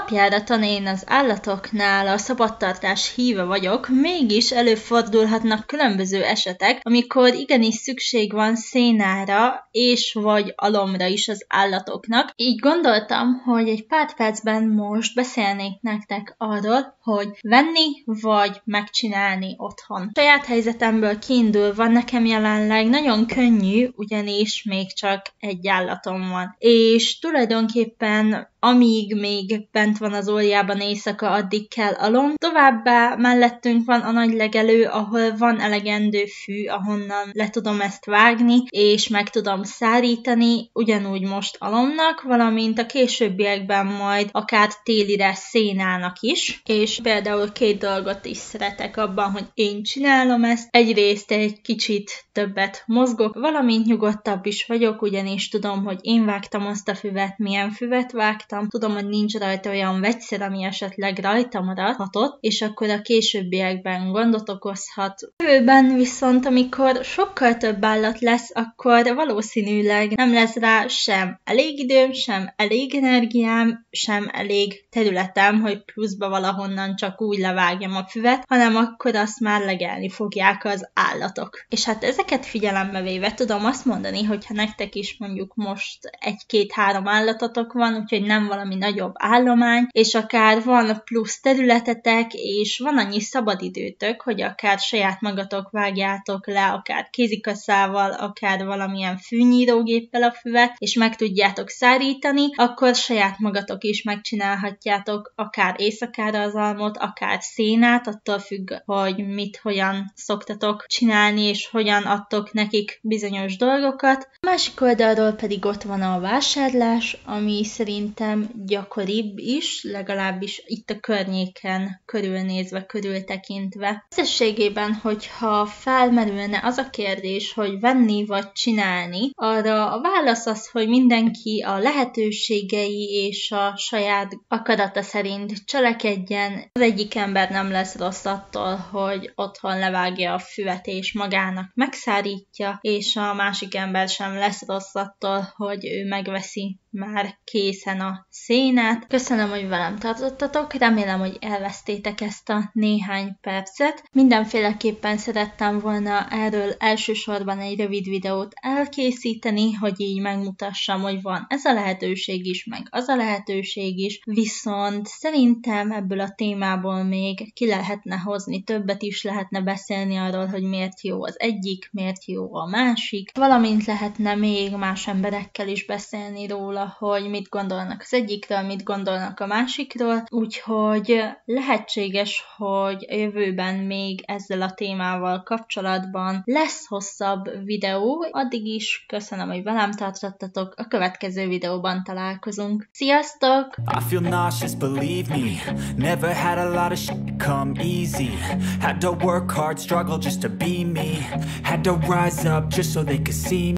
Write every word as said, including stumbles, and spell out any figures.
Alapjáraton én az állatoknál a szabadtartás híve vagyok, mégis előfordulhatnak különböző esetek, amikor igenis szükség van szénára és vagy alomra is az állatoknak. Így gondoltam, hogy egy pár percben most beszélnék nektek arról, hogy venni vagy megcsinálni otthon. Saját helyzetemből kiindulva nekem jelenleg nagyon könnyű, ugyanis még csak egy állatom van. És tulajdonképpen amíg még bent van az óljában éjszaka, addig kell alom. Továbbá mellettünk van a nagy legelő, ahol van elegendő fű, ahonnan le tudom ezt vágni, és meg tudom szárítani, ugyanúgy most alomnak, valamint a későbbiekben majd akár télire szénának is. És például két dolgot is szeretek abban, hogy én csinálom ezt. Egyrészt egy kicsit többet mozgok, valamint nyugodtabb is vagyok, ugyanis tudom, hogy én vágtam azt a füvet, milyen füvet vágtam. Tudom, hogy nincs rajta olyan vegyszer, ami esetleg rajta maradhatott, és akkor a későbbiekben gondot okozhat. Jövőben viszont, amikor sokkal több állat lesz, akkor valószínűleg nem lesz rá sem elég időm, sem elég energiám, sem elég területem, hogy pluszba valahonnan csak úgy levágjam a füvet, hanem akkor azt már legelni fogják az állatok. És hát ezeket figyelembe véve tudom azt mondani, hogy ha nektek is mondjuk most egy-két-három állatotok van, úgyhogy nem valami nagyobb állomány, és akár van plusz területetek, és van annyi szabadidőtök, hogy akár saját magatok vágjátok le, akár kézikaszával, akár valamilyen fűnyírógéppel a füvet, és meg tudjátok szárítani, akkor saját magatok is megcsinálhatjátok akár éjszakára az almot, akár szénát, attól függ, hogy mit, hogyan szoktatok csinálni, és hogyan adtok nekik bizonyos dolgokat. A másik oldalról pedig ott van a vásárlás, ami szerintem gyakoribb is, legalábbis itt a környéken körülnézve, körültekintve. Összességében, hogyha felmerülne az a kérdés, hogy venni vagy csinálni, arra a válasz az, hogy mindenki a lehetőségei és a saját akarata szerint cselekedjen. Az egyik ember nem lesz rossz attól, hogy otthon levágja a füvet és magának megszárítja, és a másik ember sem lesz rossz attól, hogy ő megveszi már készen a szénát. Köszönöm, hogy velem tartottatok, remélem, hogy elvesztétek ezt a néhány percet. Mindenféleképpen szerettem volna erről elsősorban egy rövid videót elkészíteni, hogy így megmutassam, hogy van ez a lehetőség is, meg az a lehetőség is, viszont szerintem ebből a témából még ki lehetne hozni többet is, lehetne beszélni arról, hogy miért jó az egyik, miért jó a másik, valamint lehetne még más emberekkel is beszélni róla, hogy mit gondolnak az egyikről, mit gondolnak a másikról, úgyhogy lehetséges, hogy a jövőben még ezzel a témával kapcsolatban lesz hosszabb videó. Addig is köszönöm, hogy velem tartottatok, a következő videóban találkozunk. Sziasztok! I feel nauseous, believe me. Never had a lot of shit come easy. Had to work hard, struggle just to be me. Had to rise up just so they could see me.